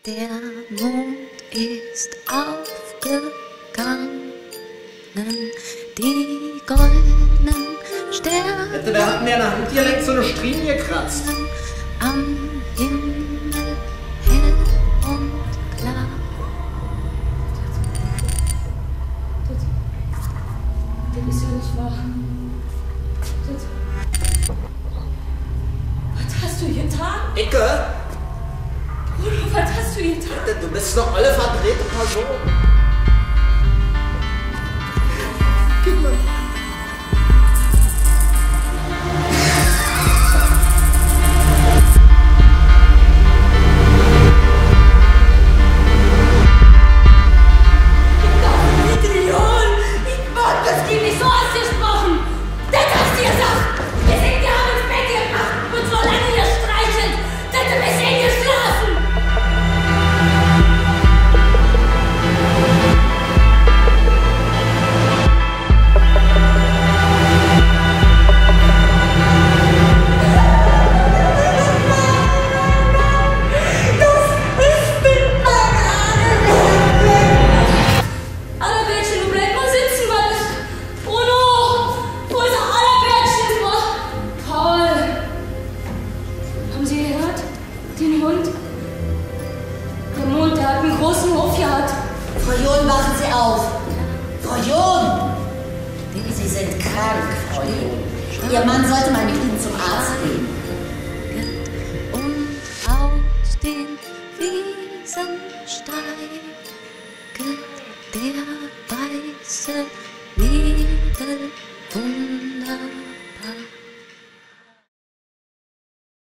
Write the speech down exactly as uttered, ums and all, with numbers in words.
Der Mond ist aufgegangen, die goldenen Sterne. Hätte der hat mir nach dem Dialekt so eine Strinie gekratzt. Am Himmel hell und klar. Das ist ja nicht wahr. Das... Was hast du getan? Icke? Bruno, was hast du getan? Du bist eine olle verdrehte Person. Gib mal. Den Hund. Der Mond, der hat einen großen Hof gehabt. Frau John, wachen Sie auf. Frau John! Sie sind krank, Frau John. Ihr Mann sollte mal mit Ihnen zum Arzt gehen. Und aus den Wiesen steiget der weiße Nebel